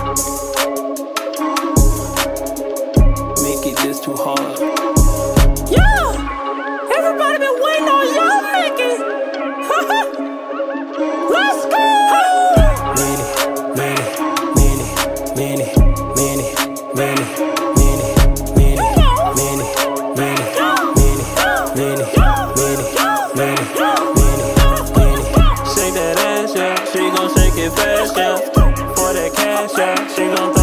Make it just too hard. Yeah! Everybody been waiting on y'all, Mickey! Let's go! Shake that ass, yeah. She gon' shake it fast, yeah. For that cash, yeah. She gon'